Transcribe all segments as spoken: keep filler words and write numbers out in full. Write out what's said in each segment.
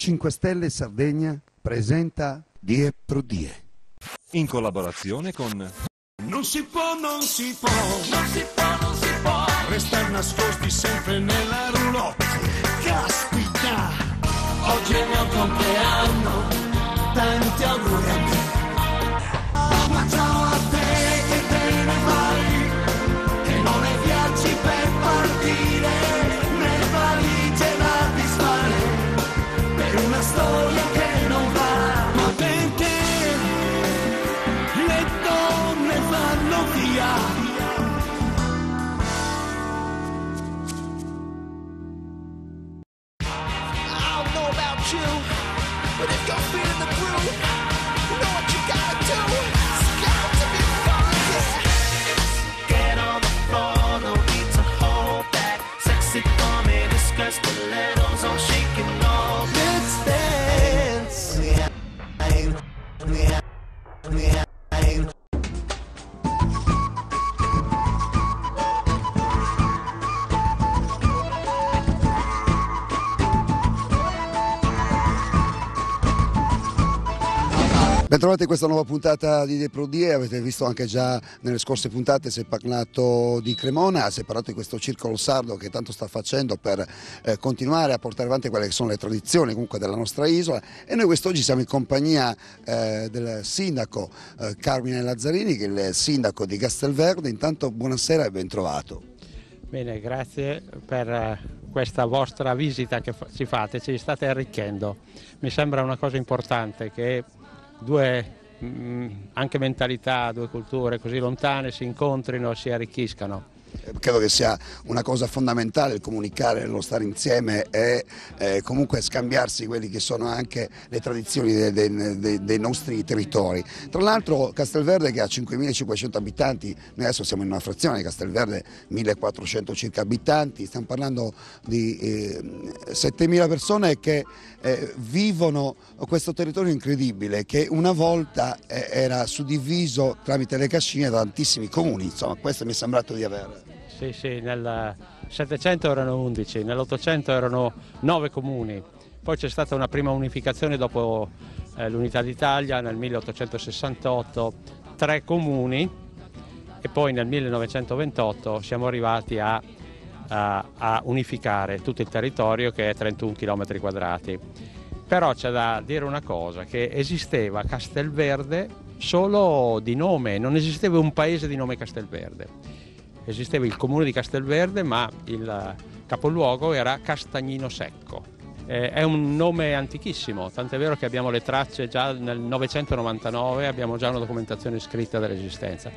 cinque Stelle Sardegna presenta Die pro Die. In collaborazione con... Non si può, non si può, non si può, non si può restare nascosti sempre nella roulotte. Caspita, oggi è il mio compleanno, tanti auguri a me. Ma ciao a te che te ne vai, che non hai viaggi per partire, né valigie da disfare, per una storia che non va. Ma perché le donne vanno via? I don't know about you, but if you're feeling the groove, you know what you gotta do. It's got to be fun, yeah. Get on the floor, no need to hold back. Sexy for me, discuss stilettos on shaking off. Let's dance. Yeah, yeah, yeah. Bentrovati in questa nuova puntata di Die pro Die. Avete visto anche già nelle scorse puntate, si è parlato di Cremona, si è parlato di questo circolo sardo che tanto sta facendo per eh, continuare a portare avanti quelle che sono le tradizioni comunque della nostra isola, e noi quest'oggi siamo in compagnia eh, del sindaco eh, Carmine Lazzarini, che è il sindaco di Castelverde. Intanto buonasera e ben trovato. Bene, grazie per questa vostra visita che ci fate, ci state arricchendo. Mi sembra una cosa importante che due mh, anche mentalità, due culture così lontane si incontrino, si arricchiscano. Credo che sia una cosa fondamentale il comunicare, lo stare insieme e eh, comunque scambiarsi quelli che sono anche le tradizioni dei, dei, dei, dei nostri territori. Tra l'altro Castelverde, che ha cinquemilacinquecento abitanti, noi adesso siamo in una frazione di Castelverde, millequattrocento circa abitanti, stiamo parlando di eh, settemila persone che eh, vivono questo territorio incredibile che una volta eh, era suddiviso tramite le cascine da tantissimi comuni. Insomma, questo mi è sembrato di aver... Sì, sì, nel Settecento erano undici, nell'Ottocento erano nove comuni, poi c'è stata una prima unificazione dopo eh, l'Unità d'Italia nel milleottocentosessantotto, tre comuni, e poi nel millenovecentoventotto siamo arrivati a, a, a unificare tutto il territorio, che è trentuno chilometri quadrati. Però c'è da dire una cosa, che esisteva Castelverde solo di nome, non esisteva un paese di nome Castelverde. Esisteva il comune di Castelverde, ma il capoluogo era Castagnino Secco. Eh, è un nome antichissimo, tant'è vero che abbiamo le tracce già nel novecentonovantanove, abbiamo già una documentazione scritta dell'esistenza.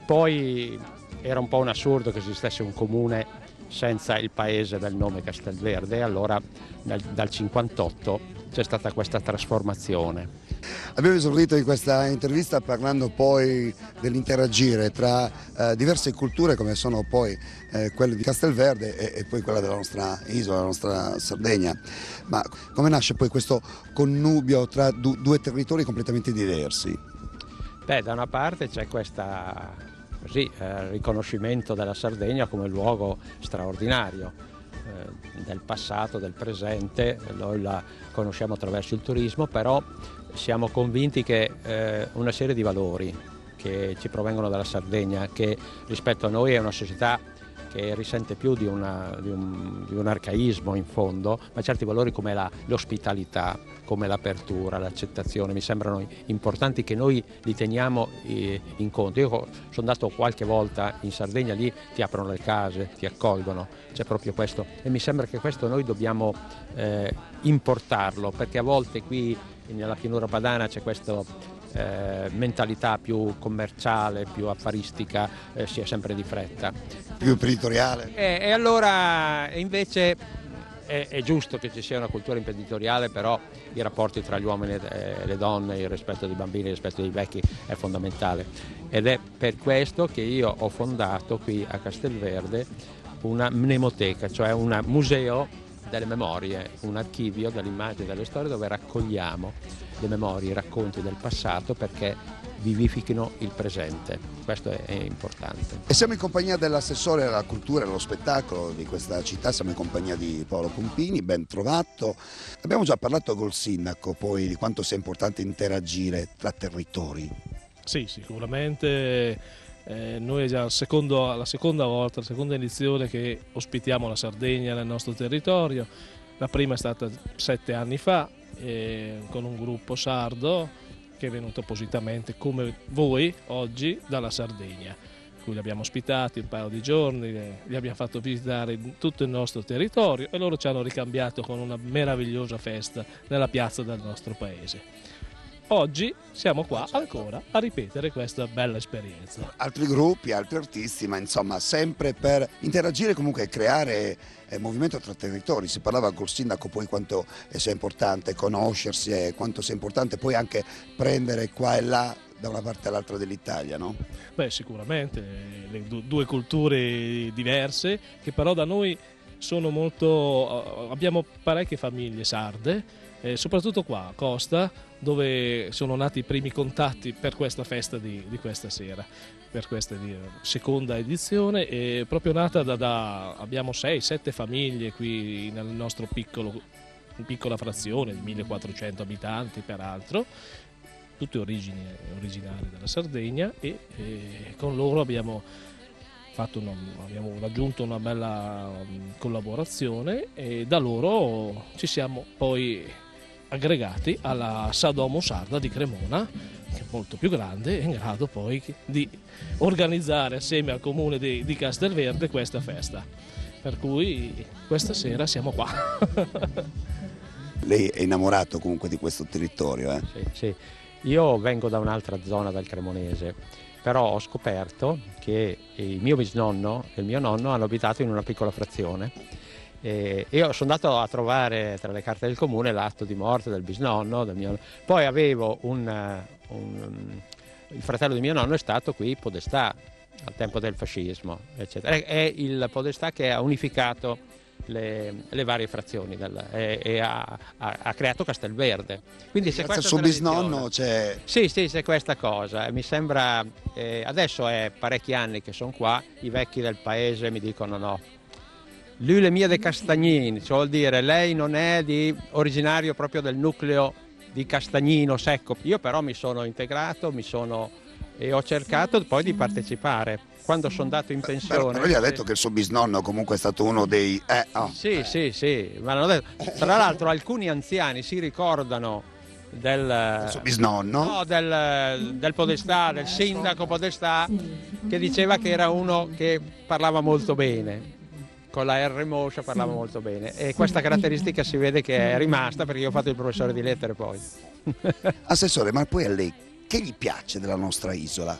Poi era un po' un assurdo che esistesse un comune senza il paese del nome Castelverde, allora nel, dal cinquantotto c'è stata questa trasformazione. Abbiamo esordito in questa intervista parlando poi dell'interagire tra eh, diverse culture, come sono poi eh, quelle di Castelverde e, e poi quella della nostra isola, la nostra Sardegna. Ma come nasce poi questo connubio tra du due territori completamente diversi? Beh, da una parte c'è questa così, eh, riconoscimento della Sardegna come luogo straordinario eh, del passato, del presente. Noi la conosciamo attraverso il turismo, però siamo convinti che eh, una serie di valori che ci provengono dalla Sardegna, che rispetto a noi è una società che risente più di, una, di, un, di un arcaismo in fondo, ma certi valori come l'ospitalità, come l'apertura, l'accettazione, mi sembrano importanti, che noi li teniamo in conto. Io sono andato qualche volta in Sardegna, lì ti aprono le case, ti accolgono, c'è proprio questo, e mi sembra che questo noi dobbiamo eh, importarlo, perché a volte qui nella pianura padana c'è questa eh, mentalità più commerciale, più affaristica, eh, si è sempre di fretta. Più imprenditoriale. E, e allora invece è, è giusto che ci sia una cultura imprenditoriale, però i rapporti tra gli uomini e le donne, il rispetto dei bambini, il rispetto dei vecchi è fondamentale. Ed è per questo che io ho fondato qui a Castelverde una mnemoteca, cioè un museo delle memorie, un archivio delle immagini e delle storie dove raccogliamo le memorie, i racconti del passato, perché vivifichino il presente. Questo è, è importante. E siamo in compagnia dell'assessore alla cultura e allo spettacolo di questa città, siamo in compagnia di Paolo Pompini, ben trovato. Abbiamo già parlato col sindaco poi di quanto sia importante interagire tra territori. Sì, sicuramente. Eh, noi è già il secondo, la seconda volta, la seconda edizione che ospitiamo la Sardegna nel nostro territorio. La prima è stata sette anni fa eh, con un gruppo sardo che è venuto appositamente come voi oggi dalla Sardegna. Qui li abbiamo ospitati un paio di giorni, li abbiamo fatto visitare tutto il nostro territorio e loro ci hanno ricambiato con una meravigliosa festa nella piazza del nostro paese. Oggi siamo qua ancora a ripetere questa bella esperienza. Altri gruppi, altri artisti, ma insomma sempre per interagire, comunque creare eh, movimento tra territori. Si parlava col sindaco poi quanto sia importante conoscersi e quanto sia importante poi anche prendere qua e là da una parte all'altra dell'Italia, no? Beh, sicuramente, le due culture diverse che però da noi sono molto, abbiamo parecchie famiglie sarde, eh, soprattutto qua a Costa, dove sono nati i primi contatti per questa festa di, di questa sera, per questa di, seconda edizione, e proprio nata da, da abbiamo sei sette famiglie qui nel nostro piccolo, piccola frazione di millequattrocento abitanti peraltro, tutte origini originarie della Sardegna, e, e con loro abbiamo Fatto una, abbiamo raggiunto una bella collaborazione e da loro ci siamo poi aggregati alla Sadomo Sarda di Cremona, che è molto più grande e in grado poi di organizzare assieme al comune di, di Castelverde questa festa, per cui questa sera siamo qua. Lei è innamorato comunque di questo territorio, eh? Sì, sì. Io vengo da un'altra zona del Cremonese, però ho scoperto che il mio bisnonno e il mio nonno hanno abitato in una piccola frazione e io sono andato a trovare tra le carte del comune l'atto di morte del bisnonno, del mio... poi avevo un, un... il fratello di mio nonno è stato qui podestà al tempo del fascismo, eccetera. È il podestà che ha unificato Le, le varie frazioni del, e, e ha, ha, ha creato Castelverde. Quindi se grazie al suo bisnonno c'è... Sì, sì, c'è questa cosa. Mi sembra, eh, adesso è parecchi anni che sono qua, i vecchi del paese mi dicono no, lui le mie de Castagnini, cioè vuol dire lei non è di, originario proprio del nucleo di Castagnino Secco. Io però mi sono integrato, mi sono, e ho cercato poi di partecipare. Quando sono andato in pensione... Però, però gli ha detto che il suo bisnonno comunque è stato uno dei... Eh, oh. Sì, eh. sì, sì, ma l'hanno detto. Tra l'altro alcuni anziani si ricordano del... Il suo bisnonno? No, del, del podestà, del sindaco podestà, che diceva che era uno che parlava molto bene. Con la R moscia parlava molto bene. E questa caratteristica si vede che è rimasta, perché io ho fatto il professore di lettere poi. Assessore, ma poi a lei che gli piace della nostra isola?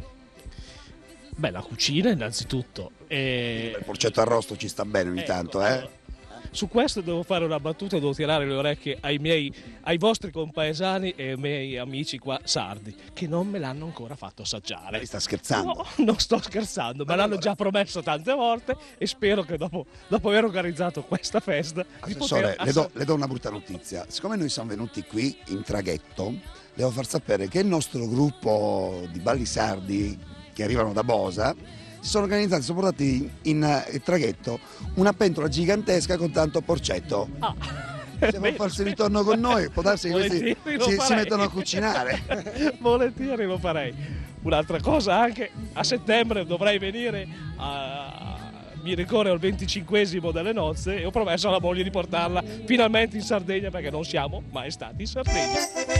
Beh, la cucina innanzitutto. E... Il porcetto arrosto ci sta bene ogni ecco, tanto, eh? Allora, su questo devo fare una battuta, devo tirare le orecchie ai miei, ai vostri compaesani e ai miei amici qua sardi, che non me l'hanno ancora fatto assaggiare. Lei sta scherzando? No, non sto scherzando, me l'hanno già promesso tante volte e spero che dopo, dopo aver organizzato questa festa... Assessore, di poter le, do, le do una brutta notizia. Siccome noi siamo venuti qui in traghetto, devo far sapere che il nostro gruppo di balli sardi che arrivano da Bosa si sono organizzati, sono portati in, in traghetto una pentola gigantesca con tanto porcetto. Ah, se vuoi farsi ritorno con noi, può darsi che questi si, si mettono a cucinare. Volentieri lo farei. Un'altra cosa anche, a settembre dovrei venire a... mi ricorre al venticinquesimo delle nozze e ho promesso alla moglie di portarla finalmente in Sardegna, perché non siamo mai stati in Sardegna.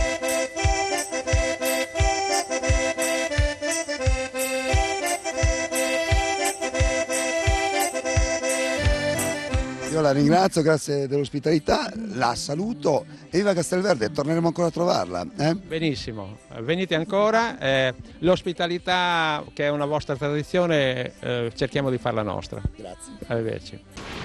Io la ringrazio, grazie dell'ospitalità, la saluto e viva Castelverde, torneremo ancora a trovarla. Eh? Benissimo, venite ancora, eh, l'ospitalità che è una vostra tradizione eh, cerchiamo di farla nostra. Grazie. Arrivederci.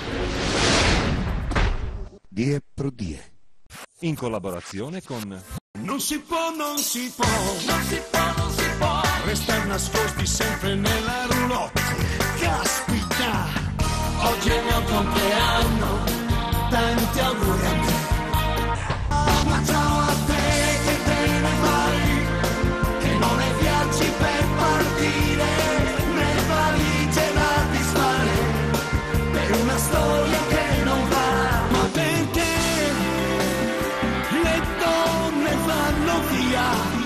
Die pro die. In collaborazione con... Non si può, non si può, non si può, non si può restare nascosti sempre nella roulotte. Caspita! Oggi è il mio compleanno, tanti auguri a te. Ma ciao a te che via.